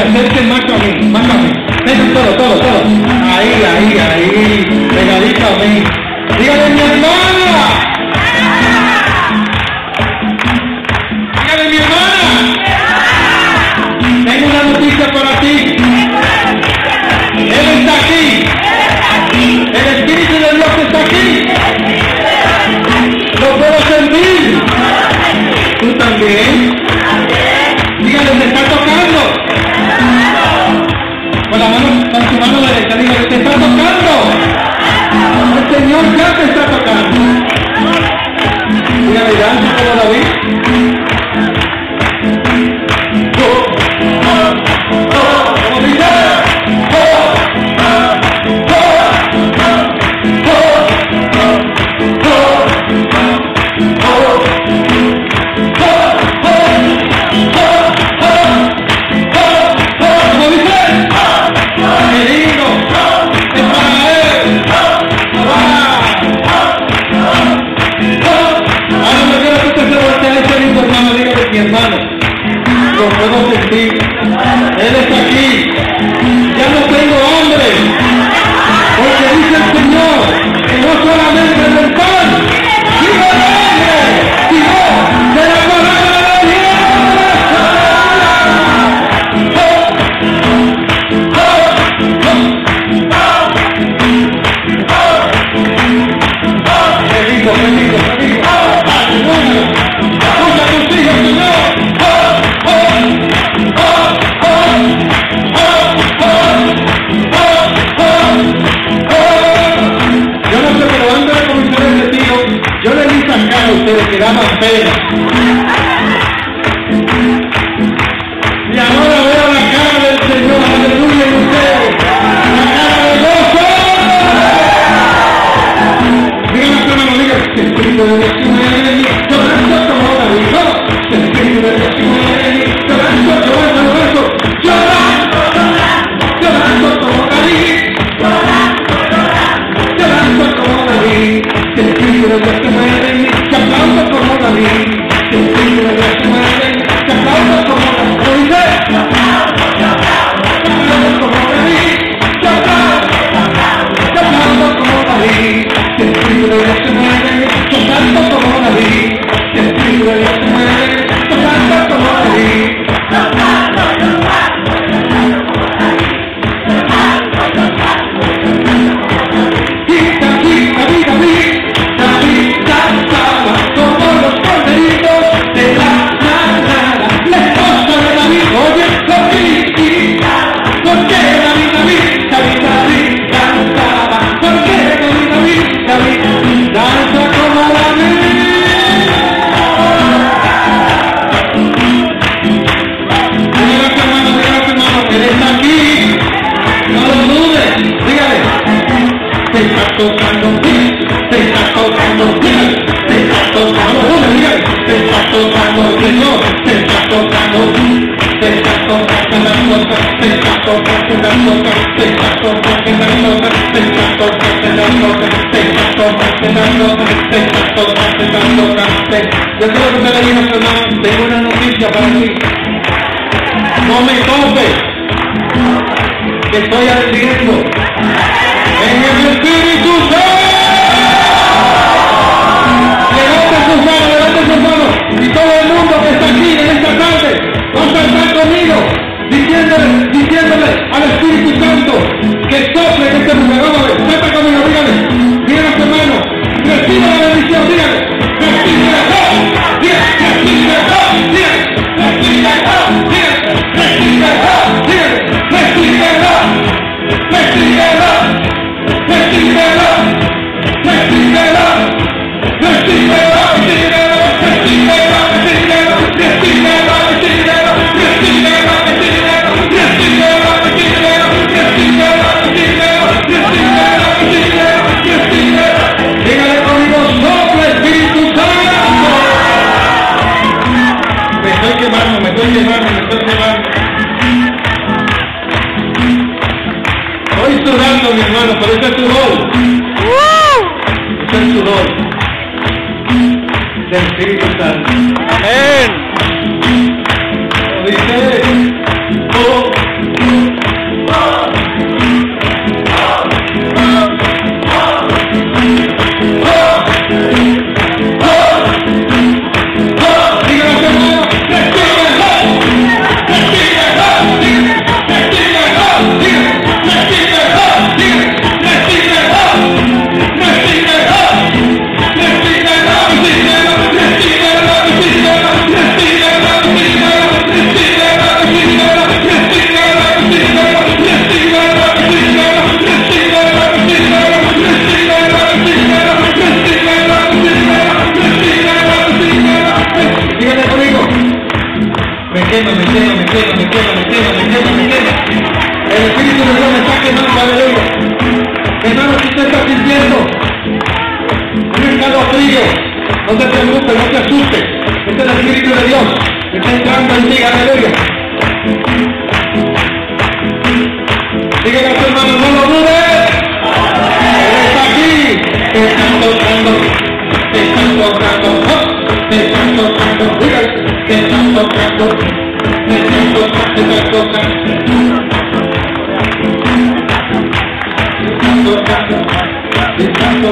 acerquen más a mí, más a mí. Vengan todos. Ahí, pegadito a mí. Dígale mi hermana. Dígale mi hermana. Tengo una noticia para ti. Él está aquí. El Espíritu de Dios está aquí. Lo puedo sentir. ¿Tú también? Dígale, te está tocando. Con su mano derecha, dígale, te está tocando. El Señor ya te está tocando. Dígale, danza como David. Como dice. Mi hermano, lo puedo sentir. Él está aquí. Ya no tengo hambre, porque dice el Señor que no solamente del pan, sino del hambre, sino de la palabra de Dios. Feliz. Escucha tus hijos, Señor. Yo no sé, pero antes de comenzar el retiro, yo le di sacar a ustedes que daban pena. Y ahora veo la cara del Señor, aleluya, en ustedes. La cara de gozo. Díganme, hermano, díganme, que el Espíritu de Dios se mueve en mí. Llorando como David. El Espíritu de Dios se mueve en mí. Llorando como David. Llorando como David. El Espíritu de Dios se mueve en mí. Te aplaudo como David. El Espíritu de Dios se mueve en mí. Te aplaudo como David. Te aplaudo como David. Te aplaudo como David. El Espíritu de Dios se mueve en mí. Te aplaudo como David. El Espíritu de Dios se mueve en mí. Te aplaudo como David. David cantaba como los corderitos de la manada. La esposa de David, oye, David cantaba. Porque David danza como David. Dígale, hermano, él está aquí. No lo dudes, dígale. Te está tocando, te está tocando, dígale. Te está tocando, dígale. Te está tocando, Señor. Te está tocando, te está tocando las cosas. Te está tocando las cosas. Te está tocando las cosas. Te está tocando las cosas. Te está tocando las cosas. Te está tocando las cosas. Yo creo que usted le dijo a su hermano, tengo una noticia para ti. No me topes, que estoy ardiendo en el Espíritu Santo. Levante sus manos, y todo el mundo que está aquí en esta tarde va a cantar conmigo, diciéndole al Espíritu Santo que sople en este lugar. Vamos a ver, canta conmigo, dígale, dígale a su hermano, recibe la bendición, dígale, recibe la bendición, dígale, mi hermano, pero ese es tu rol. Ese es tu rol. Del Espíritu Santo. Amén. Dice, oh, estás sintiendo? Un escalofrío. No te preocupes, no te asustes. Este es el Espíritu de Dios que está entrando en ti, aleluya. Dígale a tu hermano, no lo dudes. Él está aquí. Te están tocando. Te están tocando. Te están tocando. Dígale. Te están tocando. Te están tocando. Te están tocando.